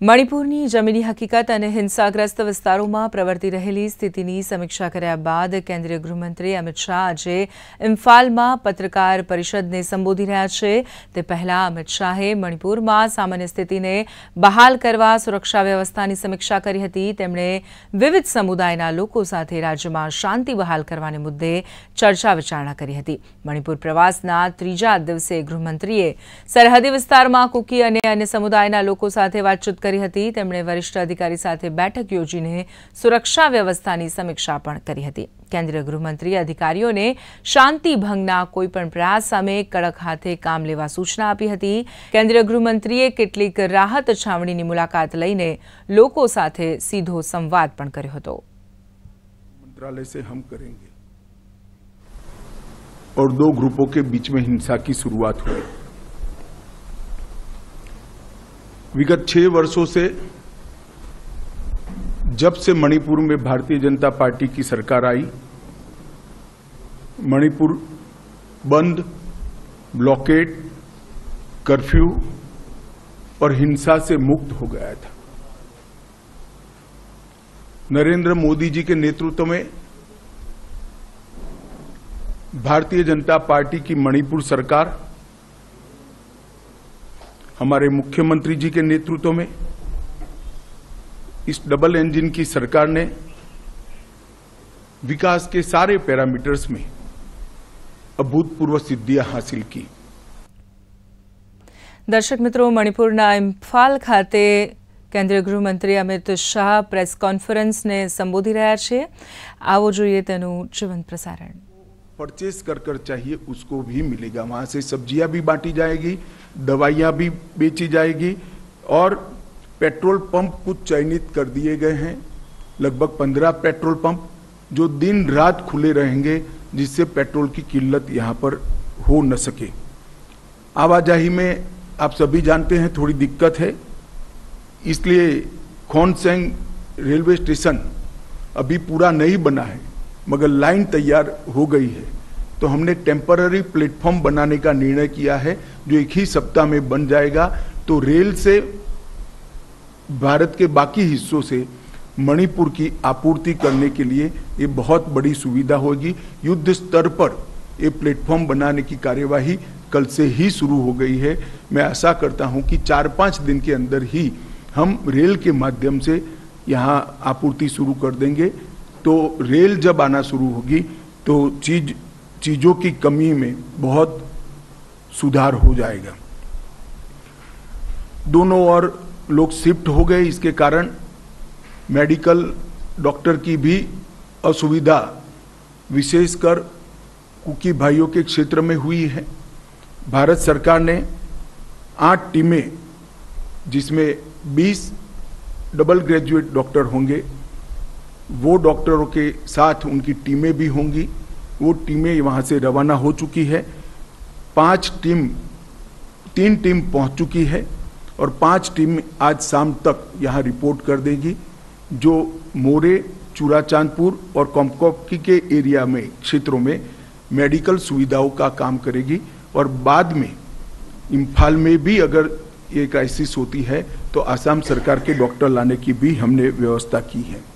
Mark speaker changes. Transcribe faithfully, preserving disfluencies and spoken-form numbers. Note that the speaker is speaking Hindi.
Speaker 1: મણિપુરની જમીની હકીકત અને હિંસાગ્રસ્ત વિસ્તારોમાં પ્રવર્તી રહેલી સ્થિતિની સમીક્ષા કર્યા બાદ કેન્દ્રીય ગૃહમંત્રી અમિત શાહ આજે ઇમ્ફાલમાં પત્રકાર પરિષદને સંબોધી રહ્યા છે। તે પહેલા અમિત શાહે મણિપુરમાં સામાન્ય સ્થિતિને બહાલ કરવા સુરક્ષા વ્યવસ્થાની સમીક્ષા કરી હતી। તેમણે વિવિધ સમુદાયના લોકો સાથે રાજ્યમાં શાંતિ બહાલ કરવાને મુદ્દે ચર્ચા વિચારણા કરી હતી। મણિપુર પ્રવાસના ત્રીજા દિવસે ગૃહમંત્રીએ સરહદી વિસ્તારમાં કુકી અને અન્ય સમુદાયના લોકો સાથે વાતચીત કરી હતી। તેમણે વરિષ્ઠ અધિકારી સાથે બેઠક યોજીને સુરક્ષા વ્યવસ્થાની સમીક્ષા પણ કરી હતી। કેન્દ્રીય ગૃહમંત્રીએ અધિકારીઓને શાંતિ ભંગના કોઈપણ પ્રયાસ સામે કડક હાથે કામ લેવા સૂચના આપી હતી। કેન્દ્રીય ગૃહમંત્રીએ કેટલીક રાહત છાવણીની મુલાકાત લઈને લોકો સાથે સીધો સંવાદ પણ કર્યો હતો।
Speaker 2: मंत्रालय से हम करेंगे और दो ग्रुपों के बीच में हिंसा की शुरुआत हुई। विगत छह वर्षों से जब से मणिपुर में भारतीय जनता पार्टी की सरकार आई, मणिपुर बंद, ब्लॉकेड, कर्फ्यू और हिंसा से मुक्त हो गया था। नरेंद्र मोदी जी के नेतृत्व में भारतीय जनता पार्टी की मणिपुर सरकार, हमारे मुख्यमंत्री जी के नेतृत्व में इस डबल इंजन की सरकार ने विकास के सारे पैरामीटर्स में अभूतपूर्व सिद्धियां हासिल की।
Speaker 1: दर्शक मित्रों, मणिपुरना इम्फाल खाते केंद्रीय गृहमंत्री अमित शाह प्रेस कॉन्फ्रेंस ने संबोधी रह्या छे। आवो जोईए तेनुं जीवंत प्रसारण।
Speaker 2: परचेस कर कर चाहिए उसको भी मिलेगा। वहां से सब्जियां भी बांटी जाएगी, दवाइयां भी बेची जाएगी और पेट्रोल पंप कुछ चयनित कर दिए गए हैं, लगभग पंद्रह पेट्रोल पंप जो दिन रात खुले रहेंगे, जिससे पेट्रोल की किल्लत यहां पर हो न सके। आवाजाही में आप सभी जानते हैं थोड़ी दिक्कत है, इसलिए खोनसेंग रेलवे स्टेशन अभी पूरा नहीं बना है मगर लाइन तैयार हो गई है, तो हमने टेम्पररी प्लेटफॉर्म बनाने का निर्णय किया है जो एक ही सप्ताह में बन जाएगा। तो रेल से भारत के बाकी हिस्सों से मणिपुर की आपूर्ति करने के लिए ये बहुत बड़ी सुविधा होगी। युद्ध स्तर पर ये प्लेटफॉर्म बनाने की कार्यवाही कल से ही शुरू हो गई है। मैं आशा करता हूं कि चार पांच दिन के अंदर ही हम रेल के माध्यम से यहाँ आपूर्ति शुरू कर देंगे। तो रेल जब आना शुरू होगी तो चीज चीजों की कमी में बहुत सुधार हो जाएगा। दोनों ओर लोग शिफ्ट हो गए, इसके कारण मेडिकल डॉक्टर की भी असुविधा विशेषकर कुकी भाइयों के क्षेत्र में हुई है। भारत सरकार ने आठ टीमें, जिसमें बीस डबल ग्रेजुएट डॉक्टर होंगे, वो डॉक्टरों के साथ उनकी टीमें भी होंगी। वो टीमें वहां से रवाना हो चुकी है। पांच टीम तीन टीम पहुंच चुकी है और पांच टीम आज शाम तक यहां रिपोर्ट कर देगी, जो मोरे, चूराचांदपुर और कोमकोकी के एरिया में क्षेत्रों में मेडिकल सुविधाओं का काम करेगी। और बाद में इम्फाल में भी अगर ये क्राइसिस होती है तो आसाम सरकार के डॉक्टर लाने की भी हमने व्यवस्था की है।